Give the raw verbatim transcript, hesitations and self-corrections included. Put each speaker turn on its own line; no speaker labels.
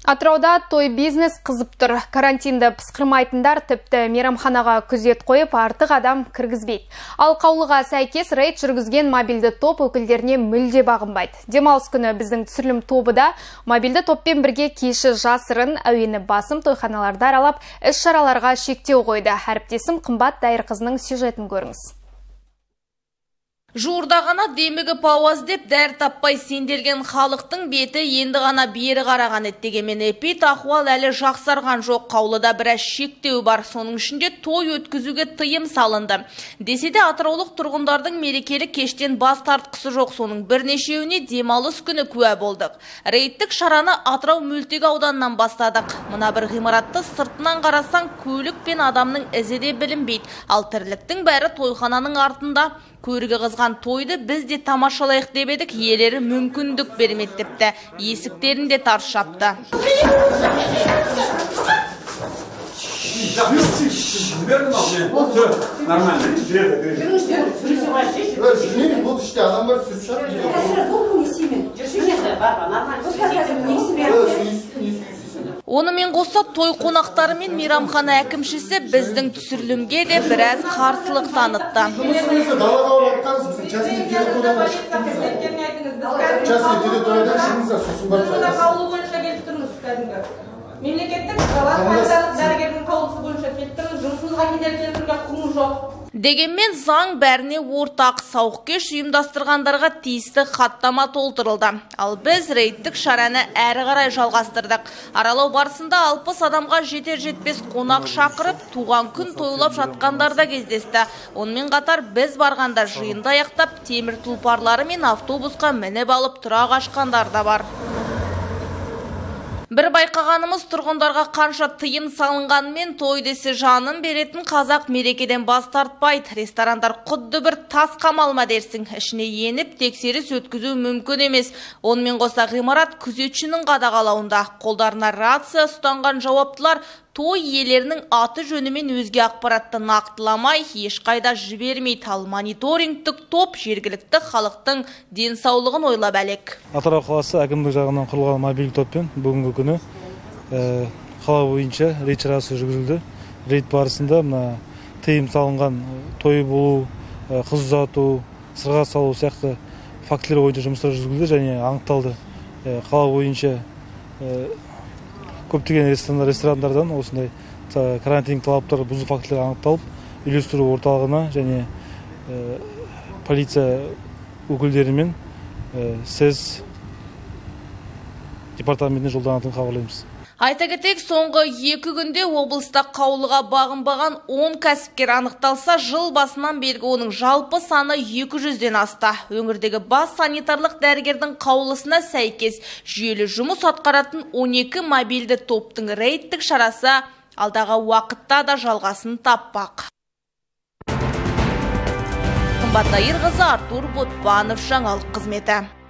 Атырауда той бизнес қызып тұр. Карантинді пысқырмайтындар тіпті мейрамханаға күзет қойып, артық адам кіргізбейді. Ал қаулыға сәйкес рейд жүргізген мобильді топ өкілдеріне мүлде бағынбайды. Демалыс күні біздің түсірілім тобы да мобильді топпен бірге кеші жасырын әуені басым тойханаларды аралап, іс-шараларға шектеу қойды. Әріптесім Қымбат Дайырқызының сюжетін көріңіз.
Жуырда ғана демігі пауаз деп дәр таппай сенделген халықтың беті енді ғана бері қараған еттегемен эпид ахуал әлі жақсарған жоқ. Қаулыда біраз шектеу бар. Соның ішінде той өткізуге тыйым салынды. Десе де атыраулық тұрғындардың мерекелік кештен бас тартқысы жоқ. Соның бірнешеуіне демалыс күні куә болдық. Рейдтік шараны Атырау мөлтек ауданынан бастадық. Мына бір ғимаратты сыртынан қарасаң, көлік пен адамның ізі де білінбейді. Ал тірліктің бәрі тойхананың артында. Көрігі қызған тойды біз де тамашалайық деп едік, иелері мүмкіндік бермеді тіпті. Есіктерін де тарс жапты. Онымен қоса той қонақтары мен мейрамхана әкімшісі біздің түсірілімге де біраз қарсылық танытты.
Мемлекеттік санитарлық дәрігердің қаулысы бойынша кеттіңіз, жұмысыңызға кедергі келтіруге құқығыңыз жоқ.
Дегенмен заң бәріне ортақ, сауық-кеш ұйымдастырғандарға тиісті хаттама толтырылды. Ал біз рейдтік шараны әрі қарай жалғастырдық. Аралау барысында алпыс адамға жетер-жетпес қонақ шақырып, туған күн тойлап жатқандар да кездесті. Онымен қатар біз барғанда жиынды аяқтап, темір тұлпарлары мен автобусқа мініп алып тұра қашқандар да бар. Бір байқағанымыз, тұрғындарға қанша тыйым салынғанмен той десе жанын беретін қазақ мерекеден бас тартпайды. Ресторандар құдды бір тас қамалма дерсің. Ішіне еніп, тексеріс өткізу мүмкін емес. Онымен қоса ғимарат күзетшінің қадағалауында. Қолдарына рация ұстанған жауаптылар той иелерінің аты жөнімен өзге ақпаратты нақтыламай, ешқайда жібермейді. Ал мониторингтік топ жергілікті халықтың денсаулығын ойлап әлек.
Атырау қаласы әкімдік жағынан құрылған мобильді топпен бүгінгі күні қала бойынша рейд шарасы жүргізілді. Рейд барысында мына тыйым салынған той болу, қыз ұзату, сырға салу сияқты фактілер бойынша жұмыстар жүргізілді және анықталды. Қала бойынша көптеген ресторандардан осындай карантин талаптары бұзу фактілері анықталып, үйлестіру орталығына және полиция өкілдерімен сіз департаментіне жолданатынын хабарлаймыз.
Айта кетейік, соңғы екі күнде облыста қаулыға бағынбаған он кәсіпкер анықталса, жыл басынан бергі оның жалпы саны екі жүзден асты. Өңірдегі бас санитарлық дәрігердің қаулысына сәйкес жүйелі жұмыс атқаратын он екі мобильді топтың рейдтік шарасы алдағы уақытта да жалғасын таппақ. Қымбат Дайырқызы, Артур Ботпанов, жаңалық қызметі.